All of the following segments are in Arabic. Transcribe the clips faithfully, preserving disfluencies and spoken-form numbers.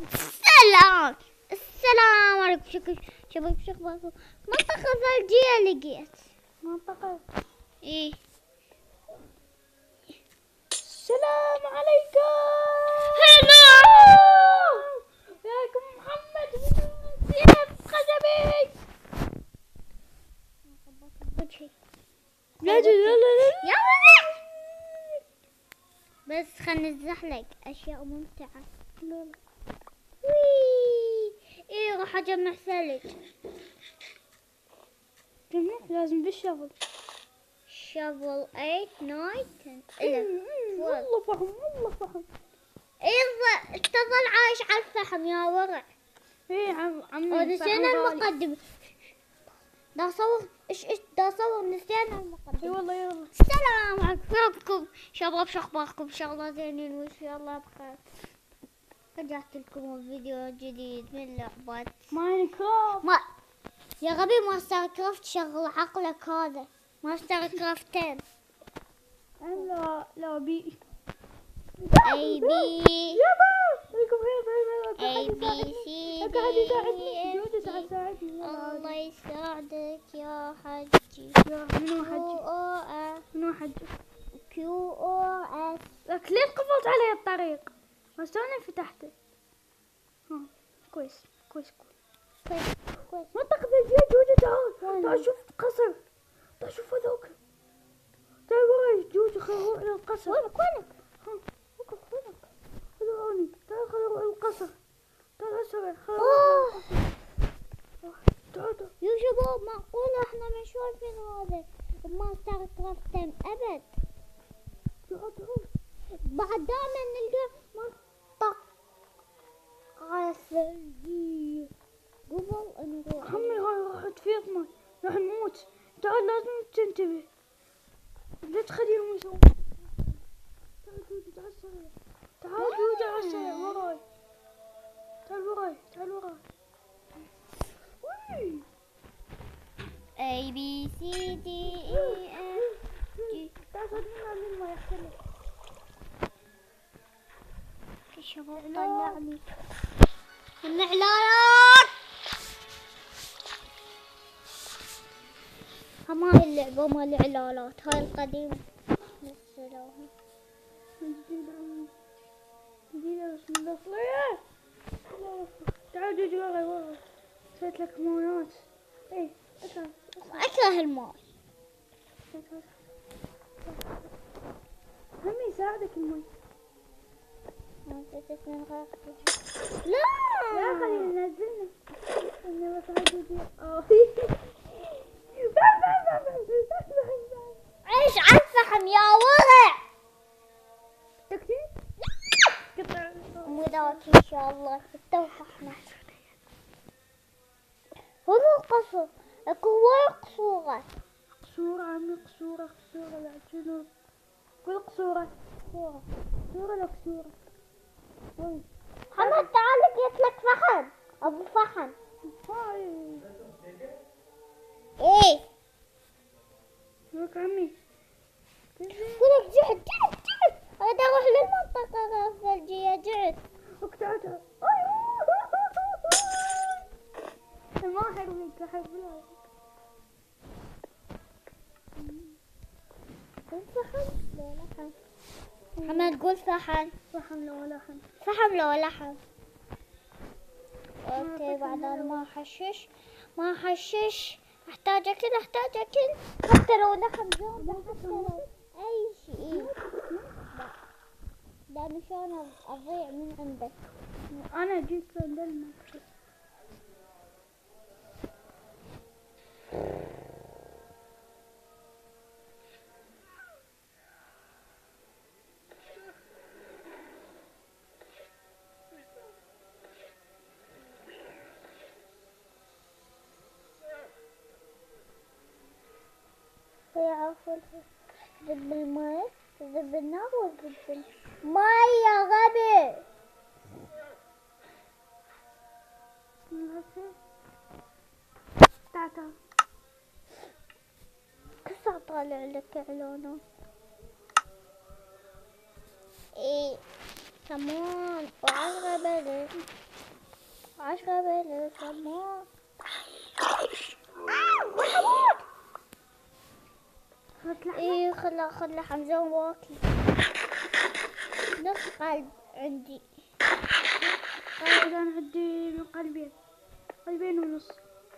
السلام السلام عليكم. شكل شباب شو اخباركم؟ منطقة ثلجية لقيت. منطقة ايه. السلام عليكم. هلا وياكم محمد بن زياد خشبي. لا لا لا لا بس خلنا نزحلق اشياء ممتعة. وي ايه راح اجمع ثلج. جميل. لازم بالشغل. شافل ثمانية تسعة عشرة إلى والله فهم والله فهم. ايه تظل عايش على الفحم يا ورع. ايه عم عمي ونسينا المقدمة. دا صور ايش ايش دا صور نسينا المقدمة. اي والله يلا. السلام عليكم شباب شو اخباركم؟ ان شاء الله زينين وان شاء الله بخير. رجعت لكم فيديو جديد من لعبة ماينكرافت. ما يا غبي ماستر كرافت شغل عقلك هذا. ماستر كرافتين. لا لا بي اي بي يابا عليكم خير. اي بي سي اكو حد يساعدني؟ دي جودة تعال ساعدني. الله يساعدك يا حجي. منو كيو حجي؟ او اس منو حجي؟ كيو او اس. لك ليه قفلت علي الطريق؟ بس توني فتحته. ها كويس كويس كويس. كويس كويس. منطقة ثلجية جودة تعال تعال شوف قصر. تعال شوف هذوك. تعال وراي جودة خلينا نروح للقصر. وينك وينك؟ ها وقف وينك؟ خذوني تعال خلينا نروح للقصر. تعال اسرع خلينا اوه تعال تعال. يا شباب معقولة احنا ما شايفين هذا ماستر كرافتين ابد. تعال تعال. بعد دائما نلقى منطقة ثلجية قبل ان نروح. عمي هاي راح تفيضنا راح نموت. تعال لازم تنتبه لا تخليهم يسوون. تعال جودة تعال سريع. تعال جودة على السريع وراي. تعال وراي تعال وراي. وي A B C D E F G. تعال صدقنا من ما يختلف. الشباب طلعني الإعلانات. هم هاي اللعبة مال الإعلانات هاي القديمة نزلوها. جديدة عمي جديدة بس من الأصلية. تعال جوجي وراي وراي. سويت لك مونات. ايه اسمع أكره الماء. همي يساعدك المي. لا لا خلينا ننزلنا. انا بس جوجي. عيش على الفحم يا ورع. تكتيك قطع وذاك إن شاء الله التوفحنا. هذا القصر اكو هواي قصورات. قصورة عمي قصورة قصورة لا شنو كل قصورة قصورة قصورة لا قصورة. محمد تعال لقيت لك فحم ابو فحم. هاي ايه لك عمي. ولك جعت جعت جعت. اريد اروح للمنطقة الثلجية جعت. اقطعتها. ما حرميك احب لا. فحم لو لحم. محمد قول فحم. فحم لو لحم. فحم لو لحم. اوكي بعدين ما احشش ما احشش. احتاج اكل احتاج اكل حتى لو لحم زومبي حتى لو اي شيء. لا لا مشان اضيع من عندك. انا جيت لندن. يعرفوا ذب الماء ذب النار وذب الماء يا غبي. تعال تعال. كيف اطالع لك اعلانات؟ ايه كمان وعلى بلد عاش قبل السماء. ايه خلا خلا حمزة واكي نص قلب عندي. طيب انا عندي من قلبين قلبين ونص.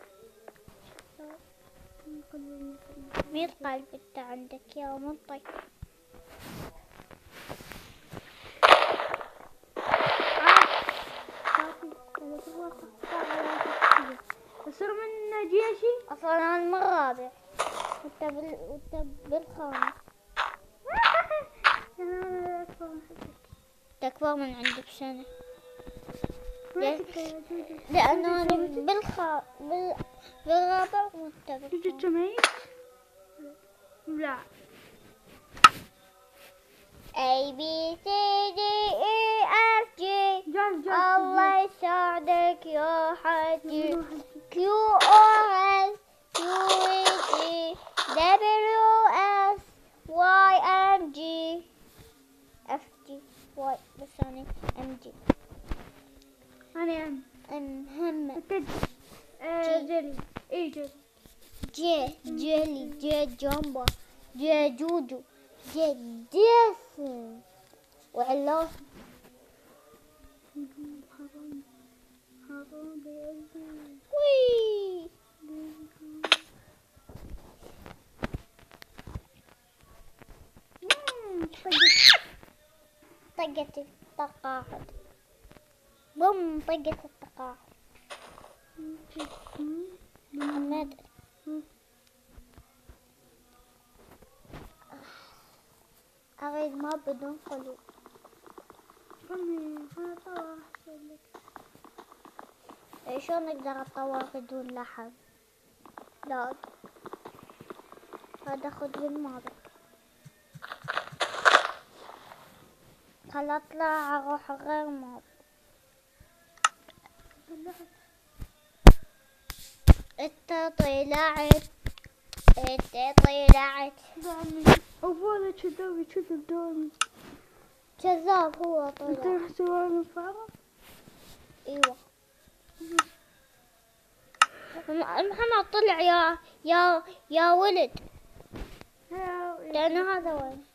قلبين مية قلب انت عندك يا منطي. أصير من جيشي اصلا انا المرابع وانت بال وانت بالخامس. أنا أكبر من حدك. انت اكبر من عندي بسنة. ما ليه؟ تكفى يا جوجو. لانه انا بالخا بال بالرابع وانت جوجو بالخامس. تميز؟ لا. A B C D E F G جاز جاز. الله يساعدك يا حجي. Q R S U V G W X Y and G F G Y بس أنا M G أنا أم. مهمة. تج. آه جلي. إيه جلي. J جيلي J جامبا J جوجو J جيسون وعلاف. حرام حرام بقلبي. وي طقت التقاعد. بوم طقت التقاعد. محمد أريد ما بدون قلوب. قلبي أنا طوع أحسن لك. إيه شلون نقدر أطور بدون لحم؟ لا هذا خذ بالماضي. خل أطلع أروح غير ماضي. انت طلعت انت طلعت. أبغى كذاب كذب دائما. كذاب هو أنت طلع. راح تسوي من فارغ؟ ايوه محمد طلع يا يا يا ولد. لأنه هذا وين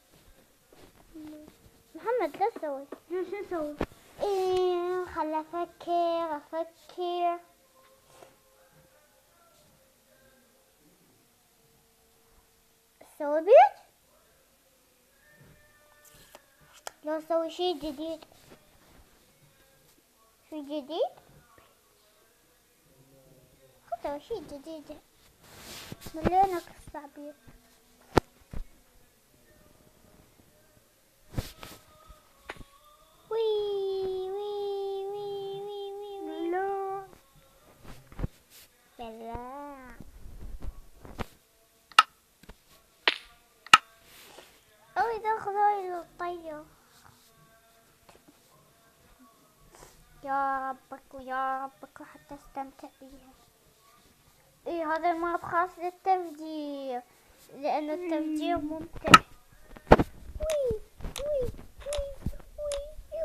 محمد لا تسوي. شو نسوي؟ ايه خل افكر افكر. اسوي بيت. لو اسوي شي جديد. شي جديد اسوي شي جديد. مليونك الصعبية. وي وي وي وي وي وي لا. بلا أريد أخذ هاي الطيارة. يا ربك ويا ربك وحتى استمتع بيها. ايه هذا الماب خاص للتفجير لأنه التفجير ممتع. وي وي وي وي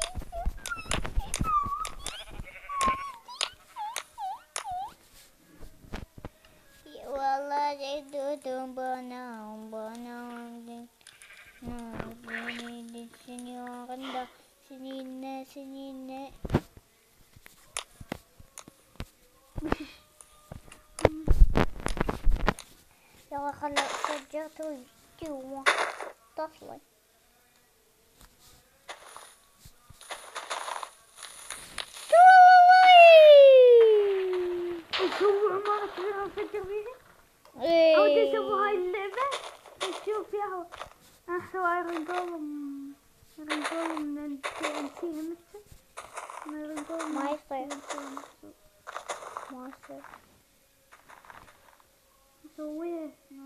وي. والله جدودهم بناهم بناهم ناظرين السنين غندا سنين سنين. يلا خلنا سجلت جوا طفلي. يسووا عمارة فيها نفكر فيها؟ ايه أو يسووا هاي اللعبة نشوف فيها. أحسوا ايرون جولم ايرون جولم ننتهي مثل ما ايرون جولم ما يصير ما يصير نسويه.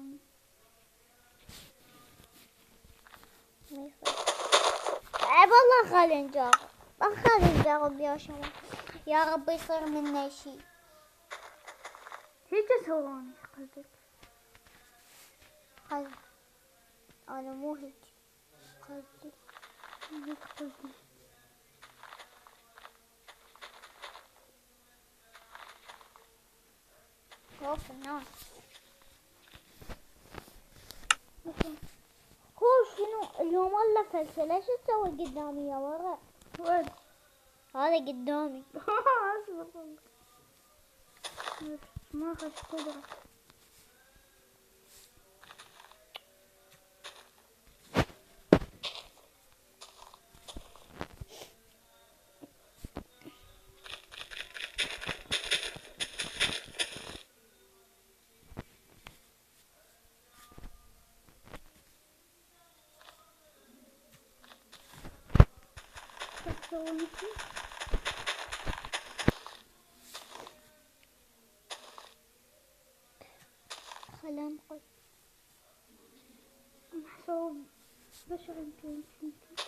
ما يصير. عيب والله خلي نجرب خلي نجرب يا شباب. يا رب يصير منا شي. هيك تسووني قصدك؟ خلي أنا مو هيك قصدي. هيك قصدي. شوف هناك. هو شنو اليوم والله فلسة، ليش تسوي قدامي يا ورا؟ وين؟ هذا قدامي. اصبر والله. ما اخذ قدرة. خلينا نقول نحسب بشر يمكن يمكن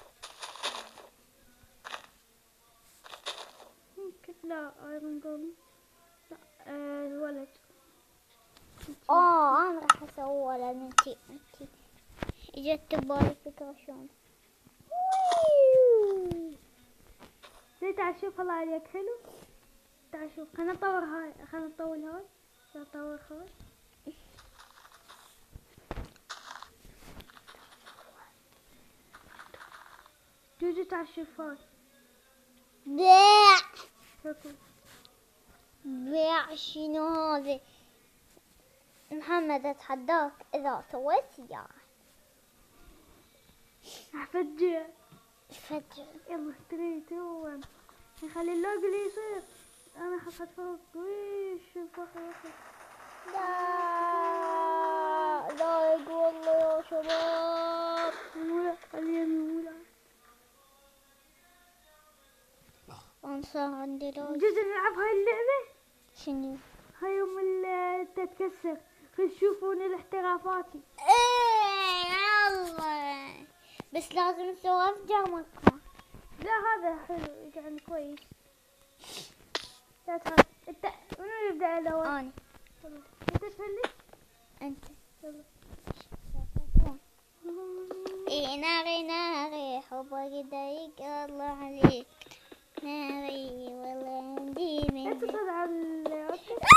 يمكن لا ايرون جولم. لا آه الولد. اه انا راح اسوي ولا انتي انتي اجت ببالي فكرة شلون. زي تعال شوف الله عليك حلو. تعال شوف خلنا نطور هاي، خلنا نطول هاي، خلنا نطور هاي. جوجو تعال شوف هاي. بيع شوفوا. بيع شنو هذا؟ محمد اتحداك اذا سويت سيارة هفجع. فجر. يلا ثلاثة تو واحد. نخلي اللوجو اللي يصير. انا حصلت فوق. ويش شوف واحد واحد. لا لا والله يا شباب. المولى اليمين المولى. انا صار عندي لوج. جزء نلعب هاي اللعبة. شنو؟ هاي يوم اللي تتكسر. تشوفون الاحترافاتي. ايه يلا بس لازم نسوي افجر مكان. لا هذا حلو يعني كويس. لا تعال انت منو يبدأ الاول؟ اني. انت تفلت؟ انت. يلا. ايه ناري ناري حبك ضيق الله عليك. ناري والله عندي من انت صد على ال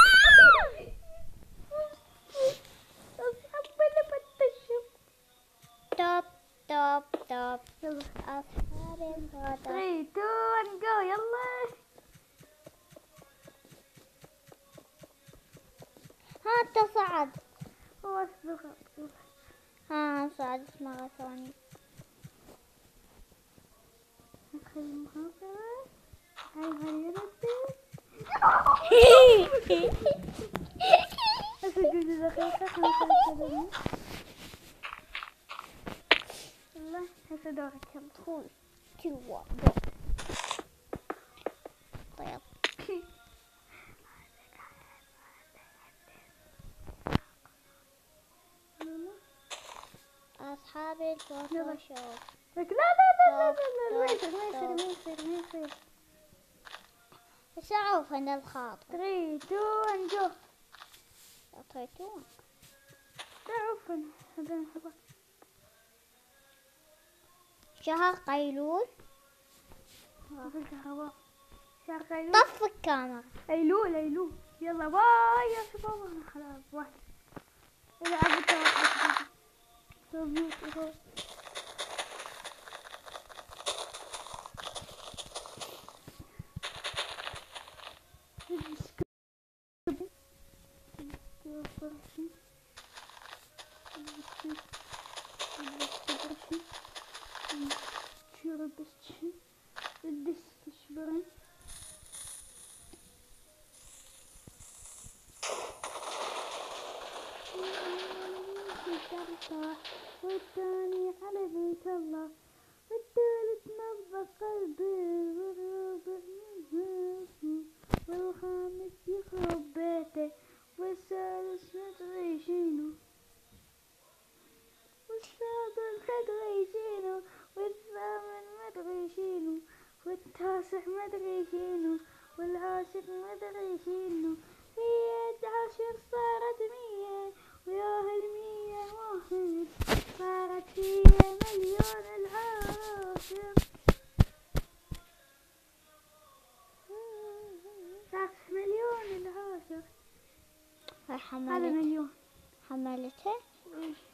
اصحاب اللي فتشوا. توب توب توب. يلا اصحاب الفوتو. ثلاثة اثنين واحد جو يلا. ها انت صعد. هو اصبر. ها صعد مرة ثانية. نخلي المحاضرة. هاي هاي اسجل دقيقة خمسة وثلاثين. يلا هسه دورك يلا. تقول توا دو. طيب أصحاب الفوتوشوب. لا لا لا لا لا ما يصير ما يصير ما يصير ما يصير. بس أعرف أنا الخاطر. ثلاثة اثنين واحد جو. أعطيتون. تعرف أنا هذا نحبه. شهر قيلول. في الكهرباء. شهر قيلول. طف الكاميرا. أيلول أيلول. يلا باي يا شباب. أنا خلاص واحد. إذا عبدت واحد. سو بيوتيفول. والثاني على بيت الله والثالث نبض قلبي والخامس يخرب بيته والسادس مدري شنو والسابع مدري شنو والثامن مدري شنو والتاسع مدري شنو والعاشر مدري شنو هي عشر صارت مية ويا هالمية واحد صارت هي مليون العاشر. صارت مليون العاشر. هاي هذا حملت مليون. حملته. إيه.